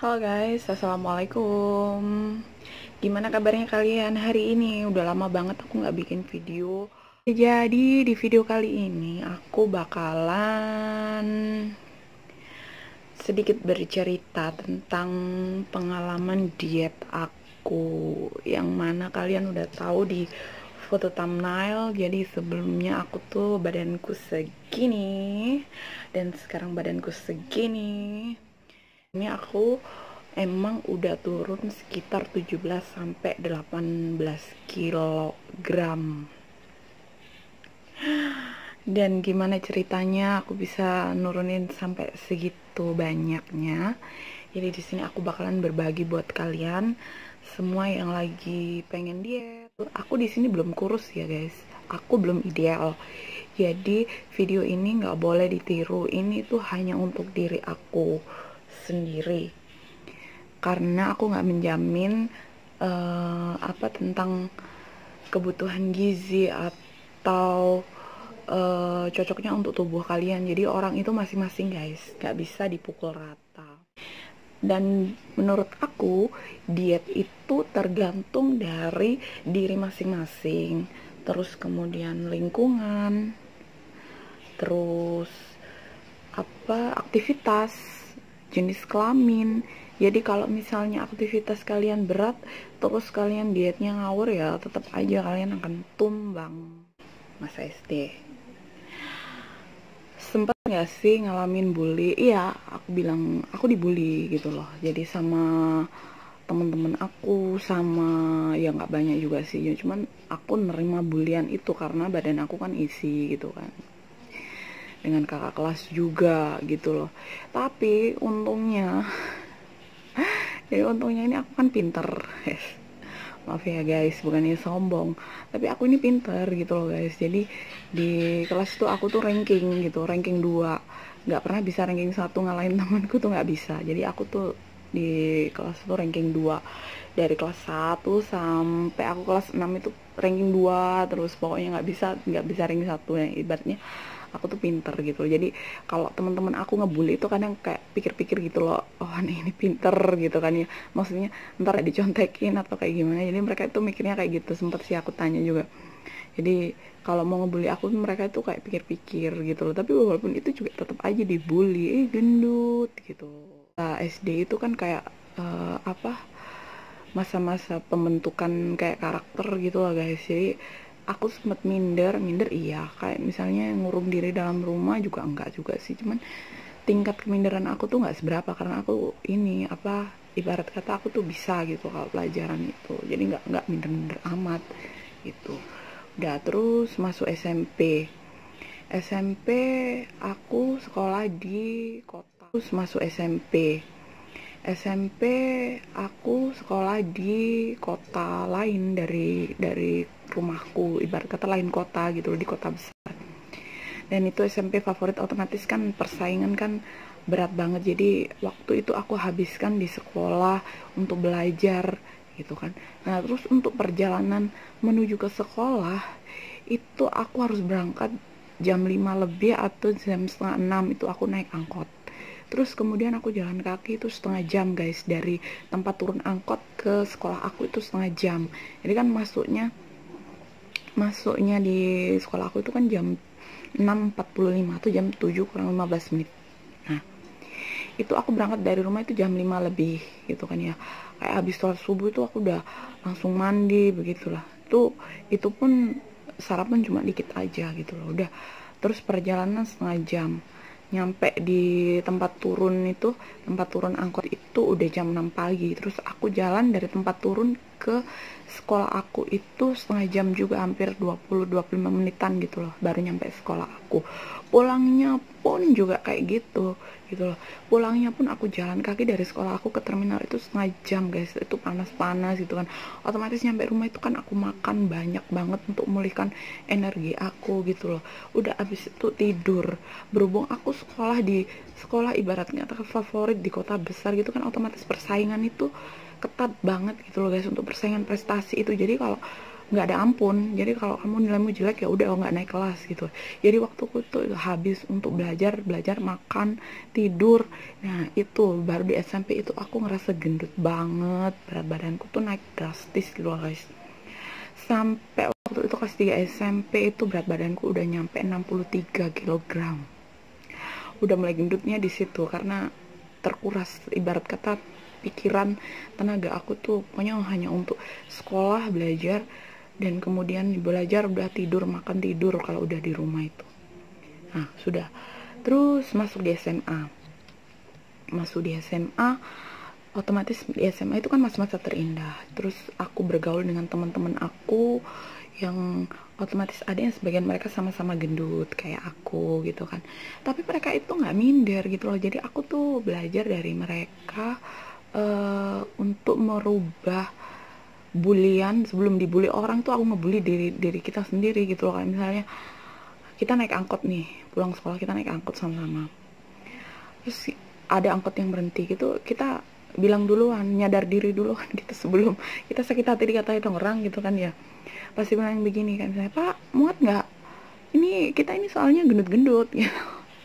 Halo guys, assalamualaikum. Gimana kabarnya kalian hari ini? Udah lama banget aku nggak bikin video. Jadi di video kali ini aku bakalan sedikit bercerita tentang pengalaman diet aku, yang mana kalian udah tahu di foto thumbnail. Jadi sebelumnya aku tuh badanku segini dan sekarang badanku segini. Ini aku emang udah turun sekitar 17 sampai 18 kilogram. Dan gimana ceritanya aku bisa nurunin sampai segitu banyaknya? Jadi di sini aku bakalan berbagi buat kalian semua yang lagi pengen diet. Aku di sini belum kurus ya guys. Aku belum ideal. Jadi video ini nggak boleh ditiru. Ini tuh hanya untuk diri aku sendiri. Karena aku nggak menjamin tentang kebutuhan gizi atau cocoknya untuk tubuh kalian. Jadi orang itu masing-masing guys, nggak bisa dipukul rata. Dan menurut aku diet itu tergantung dari diri masing-masing, terus kemudian lingkungan, terus aktivitas, jenis kelamin. Jadi kalau misalnya aktivitas kalian berat terus kalian dietnya ngawur, ya tetap aja kalian akan tumbang. Masa SD sempet nggak sih ngalamin bully? Iya, aku bilang aku dibully gitu loh. Jadi sama teman-teman aku, sama ya nggak banyak juga sih, ya cuman aku nerima bulian itu karena badan aku kan isi gitu kan, dengan kakak kelas juga gitu loh. Tapi untungnya jadi untungnya ini aku kan pinter, yes. Maaf ya guys, bukannya sombong, tapi aku ini pinter gitu loh guys. Jadi di kelas tuh aku tuh ranking gitu, ranking 2, nggak pernah bisa ranking 1 ngalahin temanku tuh, nggak bisa. Jadi aku tuh di kelas tuh ranking 2 dari kelas 1 sampai aku kelas 6 itu ranking 2 terus, pokoknya nggak bisa ranking 1 ya. Ibaratnya aku tuh pinter gitu. Jadi kalau teman-teman aku ngebully itu kadang kayak pikir-pikir gitu loh, oh ini pinter gitu kan ya, maksudnya ntar dicontekin atau kayak gimana. Jadi mereka itu mikirnya kayak gitu. Sempet sih aku tanya juga, jadi kalau mau ngebully aku mereka itu kayak pikir-pikir gitu loh. Tapi walaupun itu juga tetap aja dibully, gendut gitu. Nah, SD itu kan kayak masa-masa pembentukan kayak karakter gitu loh guys. Jadi aku sempet minder iya, kayak misalnya ngurung diri dalam rumah juga enggak juga sih, cuman tingkat keminderan aku tuh nggak seberapa karena aku ini ibarat kata aku tuh bisa gitu kalau pelajaran itu. Jadi nggak minder-minder amat gitu. Udah terus masuk SMP aku sekolah di kota. Terus masuk SMP aku sekolah di kota lain dari rumahku, ibarat kata lain kota gitu, di kota besar. Dan itu SMP favorit, otomatis kan persaingan kan berat banget. Jadi waktu itu aku habiskan di sekolah untuk belajar gitu kan. Nah terus untuk perjalanan menuju ke sekolah itu aku harus berangkat jam 5 lebih atau jam setengah 6 itu aku naik angkot. Terus kemudian aku jalan kaki itu setengah jam guys, dari tempat turun angkot ke sekolah aku itu setengah jam. Jadi kan masuknya di sekolah aku itu kan jam 6.45 atau jam 7 kurang 15 menit. Nah itu aku berangkat dari rumah itu jam 5 lebih gitu kan ya. Kayak habis sholat subuh itu aku udah langsung mandi begitulah. Itu pun sarapan cuma dikit aja gitu loh, udah. Terus perjalanan setengah jam, nyampe di tempat turun angkot itu udah jam 6 pagi. Terus aku jalan dari tempat turun ke sekolah aku itu setengah jam juga, hampir 20-25 menitan gitu loh baru nyampe sekolah aku. Pulangnya pun juga kayak gitu loh. Pulangnya pun aku jalan kaki dari sekolah aku ke terminal itu setengah jam guys. Itu panas-panas gitu kan. Otomatis nyampe rumah itu kan aku makan banyak banget untuk memulihkan energi aku gitu loh. Udah abis itu tidur. Berhubung aku sekolah ibaratnya favorit di kota besar gitu kan, otomatis persaingan itu ketat banget gitu loh guys untuk persaingan prestasi itu. Jadi kalau nggak ada ampun. Jadi kalau kamu nilaimu jelek ya udah nggak naik kelas gitu. Jadi waktuku tuh habis untuk belajar, makan, tidur. Nah itu baru di SMP itu aku ngerasa gendut banget, berat badanku tuh naik drastis gitu loh guys. Sampai waktu itu kelas 3 SMP itu berat badanku udah nyampe 63 kilogram. Udah mulai gendutnya di situ karena terkuras, ibarat kata pikiran, tenaga aku tuh pokoknya hanya untuk sekolah, belajar, dan kemudian belajar udah tidur, makan tidur kalau udah di rumah itu. Nah sudah, terus masuk di SMA. Otomatis di SMA itu kan masa-masa terindah. Terus aku bergaul dengan teman-teman aku yang otomatis ada yang sebagian mereka sama-sama gendut kayak aku gitu kan. Tapi mereka itu nggak minder gitu loh. Jadi aku tuh belajar dari mereka untuk merubah bulian. Sebelum dibully orang tuh aku ngebully diri kita sendiri gitu loh. Kayak misalnya kita naik angkot nih, pulang sekolah kita naik angkot sama-sama. Terus ada angkot yang berhenti gitu, kita bilang duluan, nyadar diri duluan gitu sebelum kita sakit hati dikatain orang gitu kan ya. Pasti bilang begini kan, misalnya, Pak muat nggak? Kita ini soalnya gendut-gendut gitu.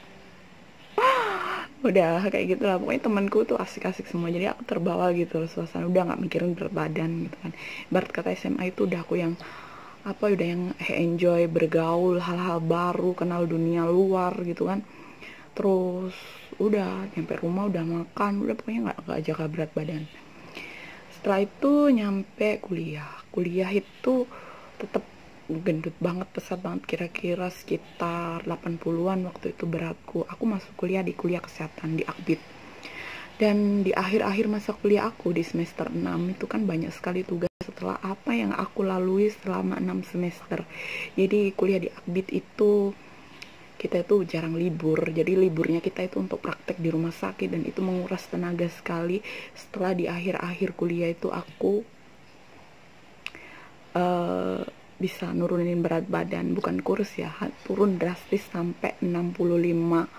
Udah kayak gitu lah, pokoknya temanku tuh asik-asik semua, jadi aku terbawa gitu loh suasana, udah nggak mikirin berat badan gitu kan. Ibarat kata SMA itu udah aku yang udah yang enjoy bergaul hal-hal baru, kenal dunia luar gitu kan. Terus udah nyampe rumah udah makan, udah pokoknya nggak jaga berat badan. Setelah itu nyampe kuliah itu tetap gendut banget, pesat banget, kira-kira sekitar 80-an waktu itu beratku. Aku masuk kuliah di kuliah kesehatan di Akbit. Dan di akhir-akhir masa kuliah aku di semester 6 itu kan banyak sekali tugas setelah apa yang aku lalui selama 6 semester. Jadi kuliah di Akbit itu kita itu jarang libur, jadi liburnya kita itu untuk praktek di rumah sakit, dan itu menguras tenaga sekali. Setelah di akhir-akhir kuliah itu aku bisa nurunin berat badan, bukan kurus ya, turun drastis sampai 65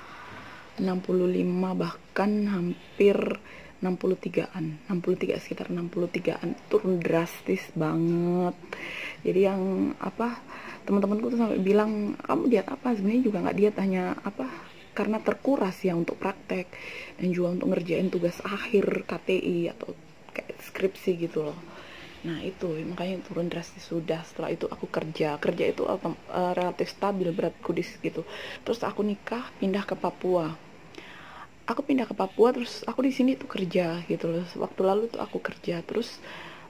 bahkan hampir 63-an, 63, sekitar 63-an, turun drastis banget. Jadi yang teman-temanku tuh sampai bilang, kamu diet apa? Sebenarnya juga nggak diet, hanya karena terkuras ya untuk praktek dan juga untuk ngerjain tugas akhir KTI atau kayak skripsi gitu loh. Nah itu makanya turun drastis. Sudah setelah itu aku kerja itu relatif stabil beratku di situ. Terus aku nikah, pindah ke Papua. Terus aku di sini tuh kerja gitu loh. Waktu lalu tuh aku kerja, terus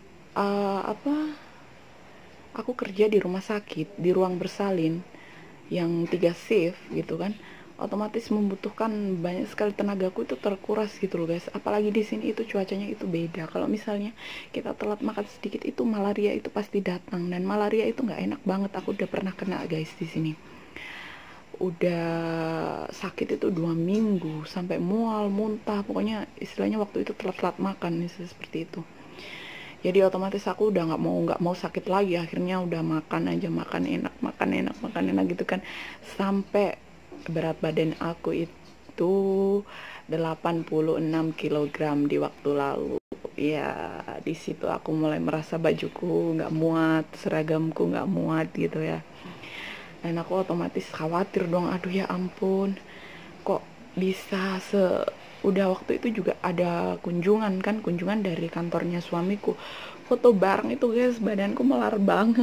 aku kerja di rumah sakit, di ruang bersalin yang 3 shift gitu kan. Otomatis membutuhkan banyak sekali tenagaku itu terkuras gitu loh guys. Apalagi di sini itu cuacanya itu beda. Kalau misalnya kita telat makan sedikit itu malaria itu pasti datang, dan malaria itu nggak enak banget. Aku udah pernah kena guys di sini. Udah sakit itu 2 minggu sampai mual, muntah, pokoknya istilahnya waktu itu telat-telat makan seperti itu. Jadi otomatis aku udah nggak mau sakit lagi. Akhirnya udah makan aja, makan enak gitu kan, sampai berat badan aku itu 86 kilogram di waktu lalu. Ya di situ aku mulai merasa bajuku nggak muat, seragamku nggak muat gitu ya. Dan aku otomatis khawatir dong, aduh ya ampun, kok bisa udah waktu itu juga ada kunjungan dari kantornya suamiku, foto bareng itu guys, badanku melar banget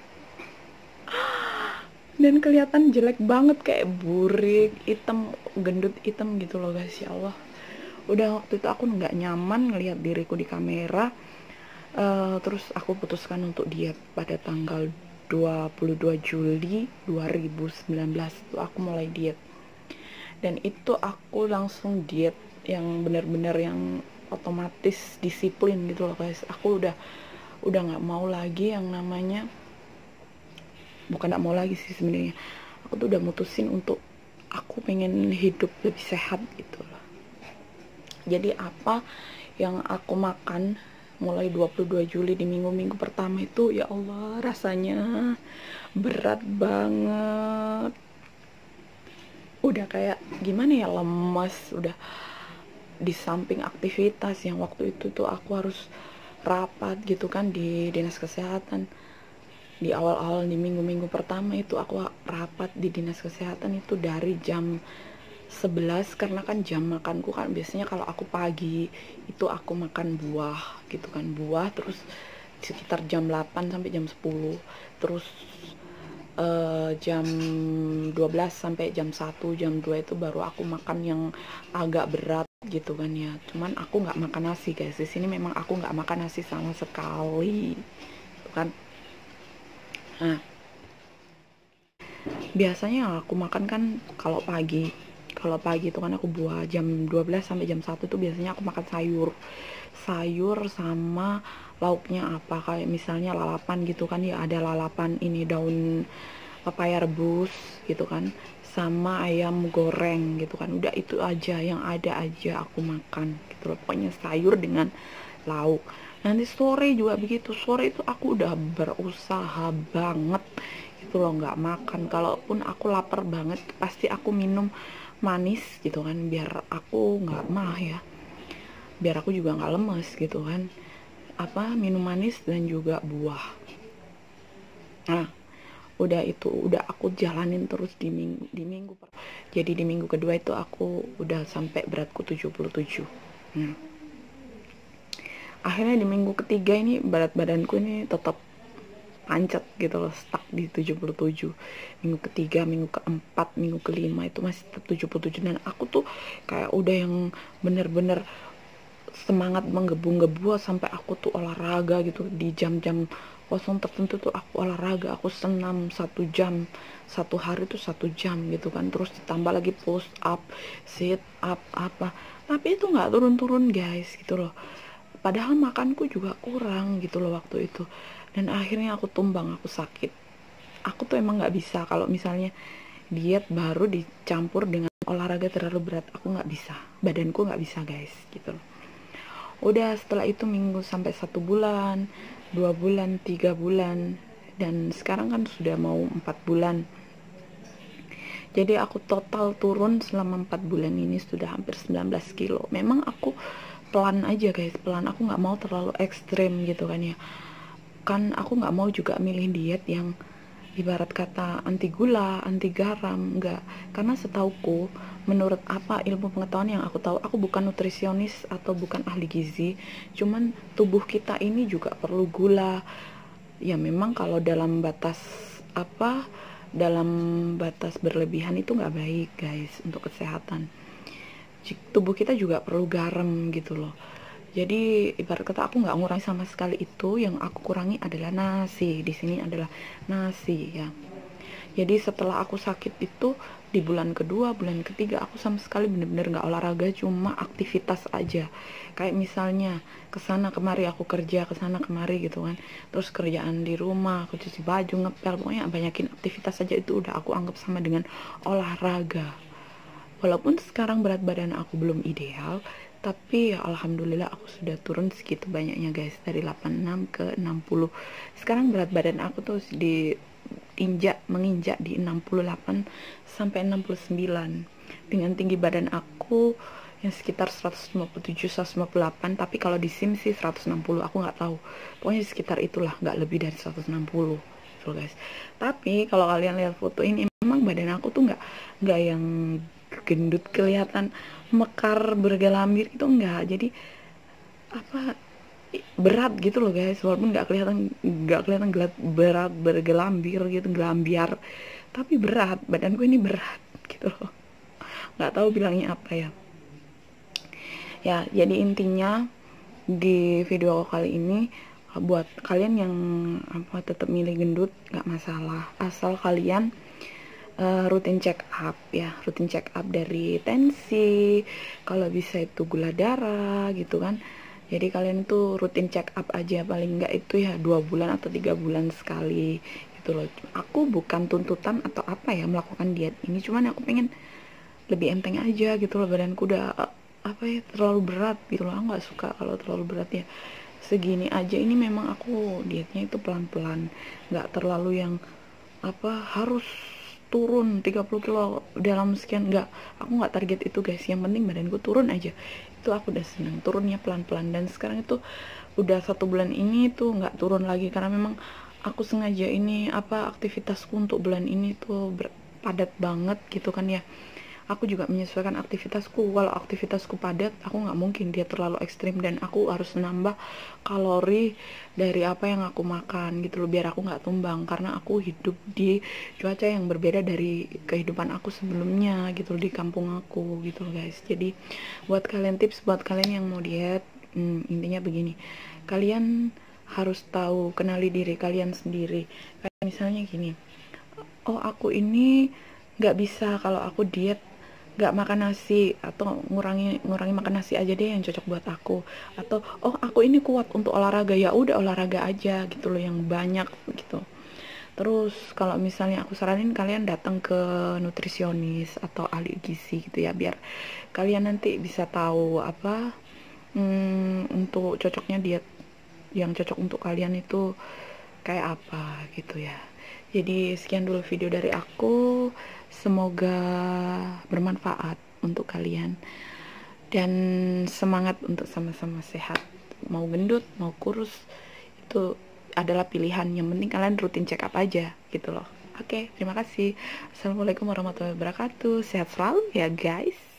dan kelihatan jelek banget, kayak burik, hitam, gendut hitam gitu loh guys. Ya Allah, udah waktu itu aku nggak nyaman ngelihat diriku di kamera. Terus aku putuskan untuk diet pada tanggal 22 Juli 2019 tuh aku mulai diet. Dan itu aku langsung diet yang benar-benar yang otomatis disiplin gitu loh guys. Aku udah nggak mau lagi yang namanya, bukan nggak mau lagi sih sebenarnya, aku tuh udah mutusin untuk aku pengen hidup lebih sehat gitu loh. Jadi apa yang aku makan mulai 22 Juli di minggu-minggu pertama itu, ya Allah rasanya berat banget. Udah kayak gimana ya, lemas, udah di samping aktivitas yang waktu itu tuh aku harus rapat gitu kan di dinas kesehatan. di awal-awal di minggu-minggu pertama itu aku rapat di dinas kesehatan itu dari jam 11, karena kan jam makanku kan biasanya kalau aku pagi itu aku makan buah gitu kan, buah terus sekitar jam 8 sampai jam 10, terus jam 12 sampai jam 1 jam 2 itu baru aku makan yang agak berat gitu kan ya. Cuman aku nggak makan nasi guys, di sini memang aku nggak makan nasi sama sekali gitu kan. Nah, biasanya aku makan kan kalau pagi itu kan aku buah jam 12 sampai jam 1 tuh biasanya aku makan sayur sama lauknya apa, kayak misalnya lalapan gitu kan ya, ada lalapan ini daun papaya rebus gitu kan, sama ayam goreng gitu kan, udah itu aja yang ada aja aku makan gitu loh, pokoknya sayur dengan lauk. Nanti sore juga begitu, sore itu aku udah berusaha banget gitu loh nggak makan, kalaupun aku lapar banget pasti aku minum manis gitu kan, biar aku nggak mah ya, biar aku juga nggak lemes gitu kan, apa minum manis dan juga buah. Nah, udah itu udah aku jalanin terus jadi di minggu kedua itu aku udah sampai beratku 77. Nah, akhirnya di minggu ketiga ini berat badanku ini tetap pancet gitu loh, stuck di 77. Minggu ketiga, minggu keempat, minggu kelima itu masih tetap 77, dan aku tuh kayak udah yang bener-bener semangat menggebu-gebu sampai aku tuh olahraga gitu di jam-jam kosong tertentu tuh aku olahraga, aku senam 1 jam, satu hari tuh 1 jam gitu kan, terus ditambah lagi push up, sit up apa, tapi itu nggak turun-turun guys gitu loh, padahal makanku juga kurang gitu loh waktu itu, dan akhirnya aku tumbang, aku sakit. Aku tuh emang nggak bisa kalau misalnya diet baru dicampur dengan olahraga terlalu berat, aku nggak bisa, badanku nggak bisa guys gitu loh. Udah setelah itu minggu sampai 1 bulan, 2 bulan, 3 bulan, dan sekarang kan sudah mau 4 bulan. Jadi aku total turun selama 4 bulan ini sudah hampir 19 kilo. Memang aku pelan aja guys, pelan, aku nggak mau terlalu ekstrim gitu kan ya. Kan aku nggak mau juga milih diet yang ibarat kata anti gula, anti garam, enggak. Karena setauku, menurut apa ilmu pengetahuan yang aku tahu, aku bukan nutrisionis atau bukan ahli gizi, cuman tubuh kita ini juga perlu gula. Ya memang kalau dalam batas apa, dalam batas berlebihan itu nggak baik guys untuk kesehatan. Tubuh kita juga perlu garam gitu loh. Jadi ibarat kata aku nggak ngurangi sama sekali itu, yang aku kurangi adalah nasi. Di sini adalah nasi ya. Jadi setelah aku sakit itu di bulan kedua, bulan ketiga aku sama sekali bener-bener nggak olahraga, cuma aktivitas aja. Kayak misalnya kesana kemari aku kerja, kesana kemari gitu kan. Terus kerjaan di rumah, aku cuci baju, ngepel, pokoknya banyakin aktivitas aja, itu udah aku anggap sama dengan olahraga. Walaupun sekarang berat badan aku belum ideal, tapi ya alhamdulillah aku sudah turun segitu banyaknya guys, dari 86 ke 60. Sekarang berat badan aku tuh menginjak di 68 sampai 69. Dengan tinggi badan aku yang sekitar 157 158, tapi kalau di SIM sih 160, aku nggak tahu. Pokoknya sekitar itulah, nggak lebih dari 160. So guys. Tapi kalau kalian lihat foto ini, memang badan aku tuh nggak yang gendut kelihatan mekar bergelambir itu enggak, jadi apa, berat gitu loh guys, walaupun nggak kelihatan berat bergelambir gitu, gelambiar, tapi berat, badanku ini berat gitu loh, nggak tahu bilangnya apa ya. Ya jadi intinya di video kali ini, buat kalian yang apa tetap milih gendut nggak masalah, asal kalian rutin check up ya, rutin check up dari tensi, kalau bisa itu gula darah gitu kan. Jadi kalian tuh rutin check up aja, paling enggak itu ya 2 bulan atau 3 bulan sekali gitu loh. Aku bukan tuntutan atau apa ya melakukan diet ini, cuman aku pengen lebih enteng aja gitu loh, badanku udah apa ya terlalu berat gitu loh, aku nggak suka kalau terlalu berat ya. Segini aja ini memang aku dietnya itu pelan-pelan, nggak terlalu yang apa harus turun 30 kilo dalam sekian, enggak, aku nggak target itu guys, yang penting badanku turun aja, itu aku udah seneng, turunnya pelan-pelan. Dan sekarang itu udah 1 bulan ini tuh nggak turun lagi, karena memang aku sengaja ini aktivitasku untuk bulan ini tuh padat banget gitu kan ya. Aku juga menyesuaikan aktivitasku. Kalau aktivitasku padat, aku nggak mungkin dia terlalu ekstrim, dan aku harus nambah kalori dari apa yang aku makan gitu loh, biar aku nggak tumbang, karena aku hidup di cuaca yang berbeda dari kehidupan aku sebelumnya gitu loh, di kampung aku gitu loh guys. Jadi buat kalian, tips buat kalian yang mau diet, intinya begini, kalian harus tahu, kenali diri kalian sendiri. Kayak misalnya gini, oh aku ini nggak bisa kalau aku diet nggak makan nasi, atau ngurangi makan nasi aja deh yang cocok buat aku, atau oh aku ini kuat untuk olahraga, ya udah olahraga aja gitu loh, yang banyak gitu. Terus kalau misalnya aku saranin kalian datang ke nutrisionis atau ahli gizi gitu ya, biar kalian nanti bisa tahu untuk cocoknya diet yang cocok untuk kalian itu kayak apa gitu ya. Jadi sekian dulu video dari aku, semoga bermanfaat untuk kalian, dan semangat untuk sama-sama sehat. Mau gendut mau kurus itu adalah pilihan, yang penting kalian rutin check up aja gitu loh. Oke, terima kasih. Assalamualaikum warahmatullahi wabarakatuh, sehat selalu ya guys.